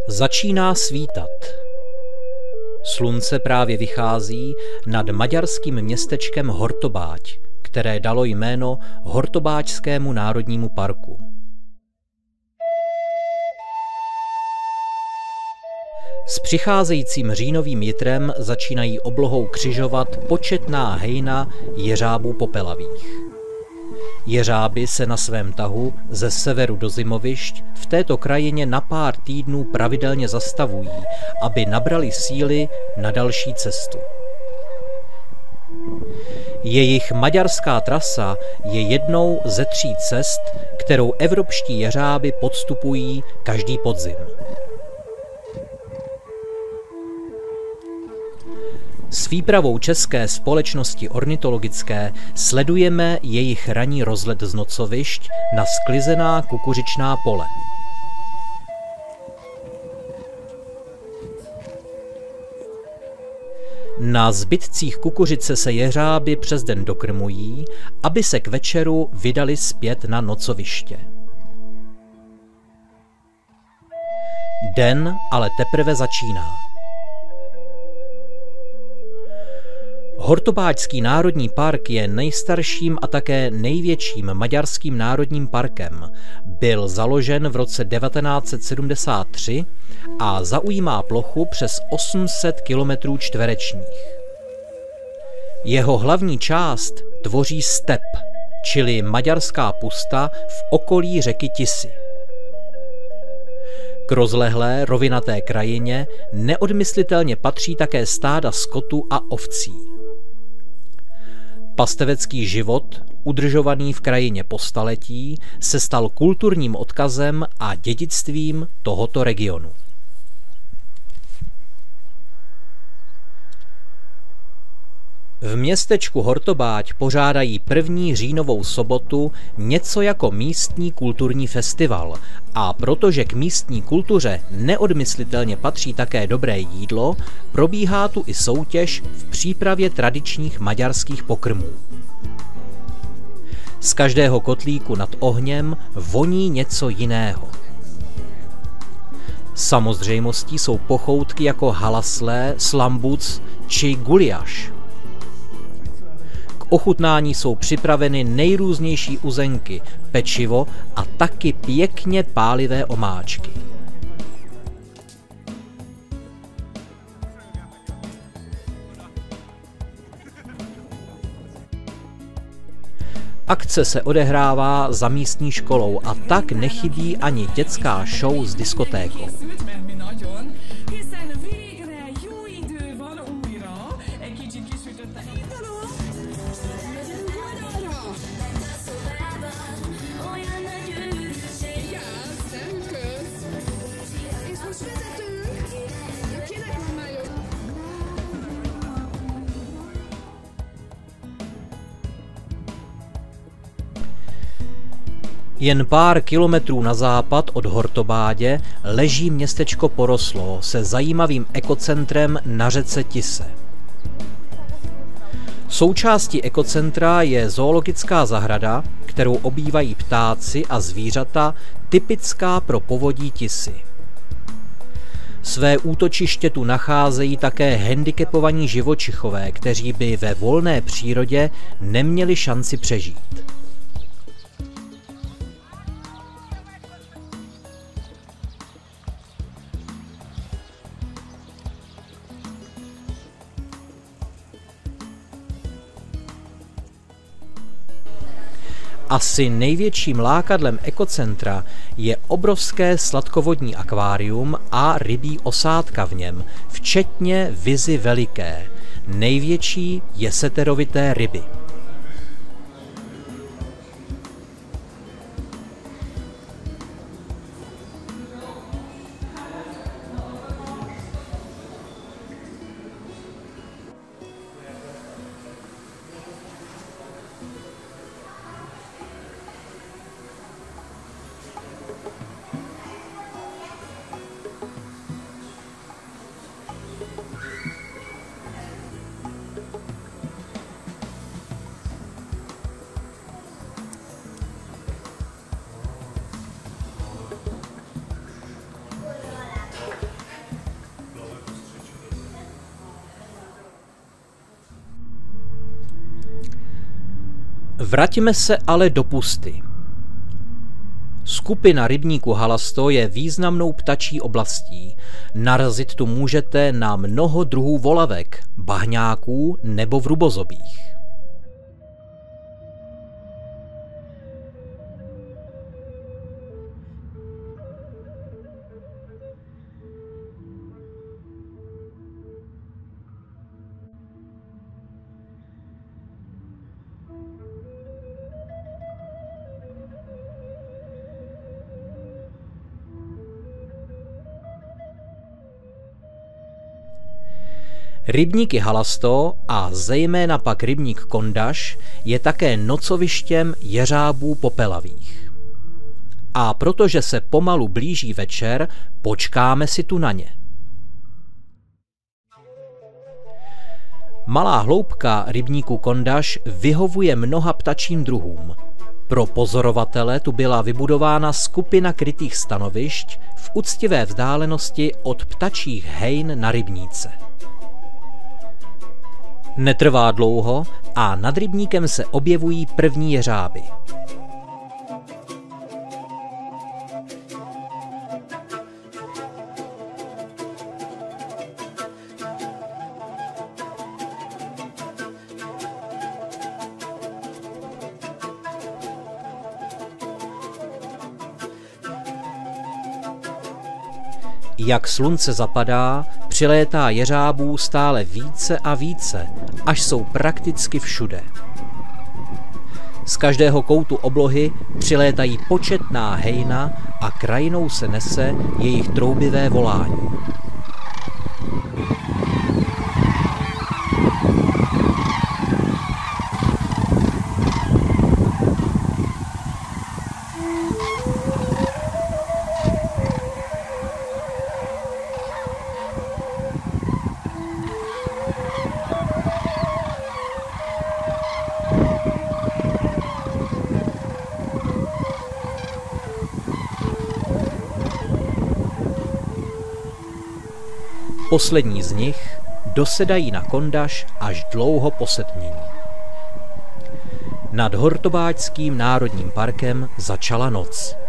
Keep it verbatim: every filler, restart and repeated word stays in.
Začíná svítat. Slunce právě vychází nad maďarským městečkem Hortobágy, které dalo jméno Hortobáďskému národnímu parku. S přicházejícím říjnovým jitrem začínají oblohou křižovat početná hejna jeřábů popelavých. Jeřáby se na svém tahu ze severu do zimovišť v této krajině na pár týdnů pravidelně zastavují, aby nabrali síly na další cestu. Jejich maďarská trasa je jednou ze tří cest, kterou evropští jeřáby podstupují každý podzim. S výpravou České společnosti ornitologické sledujeme jejich ranní rozlet z nocovišť na sklizená kukuřičná pole. Na zbytcích kukuřice se jeřáby přes den dokrmují, aby se k večeru vydali zpět na nocoviště. Den ale teprve začíná. Hortobáďský národní park je nejstarším a také největším maďarským národním parkem. Byl založen v roce devatenáct set sedmdesát tři a zaujímá plochu přes osm set kilometrů čtverečních. Jeho hlavní část tvoří step, čili maďarská pusta v okolí řeky Tisy. K rozlehlé rovinaté krajině neodmyslitelně patří také stáda skotu a ovcí. Pastevecký život, udržovaný v krajině po staletí, se stal kulturním odkazem a dědictvím tohoto regionu. V městečku Hortobágy pořádají první říjnovou sobotu něco jako místní kulturní festival a protože k místní kultuře neodmyslitelně patří také dobré jídlo, probíhá tu i soutěž v přípravě tradičních maďarských pokrmů. Z každého kotlíku nad ohněm voní něco jiného. Samozřejmostí jsou pochoutky jako halaslé, slambuc či guliáš. K ochutnání jsou připraveny nejrůznější uzenky, pečivo a taky pěkně pálivé omáčky. Akce se odehrává za místní školou a tak nechybí ani dětská show s diskotékou. Jen pár kilometrů na západ od Hortobágě leží městečko Poroslo se zajímavým ekocentrem na řece Tise. Součástí ekocentra je zoologická zahrada, kterou obývají ptáci a zvířata typická pro povodí Tisy. Své útočiště tu nacházejí také handicapovaní živočichové, kteří by ve volné přírodě neměli šanci přežít. Asi největším lákadlem ekocentra je obrovské sladkovodní akvárium a rybí osádka v něm, včetně vizy veliké, největší jeseterovité ryby. Vraťme se ale do pusty. Skupina rybníku Halasto je významnou ptačí oblastí. Narazit tu můžete na mnoho druhů volavek, bahňáků nebo vrubozobých. Rybníky Halasto a zejména pak rybník Kondaš je také nocovištěm jeřábů popelavých. A protože se pomalu blíží večer, počkáme si tu na ně. Malá hloubka rybníku Kondaš vyhovuje mnoha ptačím druhům. Pro pozorovatele tu byla vybudována skupina krytých stanovišť v uctivé vzdálenosti od ptačích hejn na rybníce. Netrvá dlouho a nad rybníkem se objevují první jeřáby. Jak slunce zapadá, přilétá jeřábů stále více a více, až jsou prakticky všude. Z každého koutu oblohy přilétají početná hejna a krajinou se nese jejich troubivé volání. Poslední z nich dosedají na Kondaš až dlouho po setmění. Nad Hortobáčským národním parkem začala noc.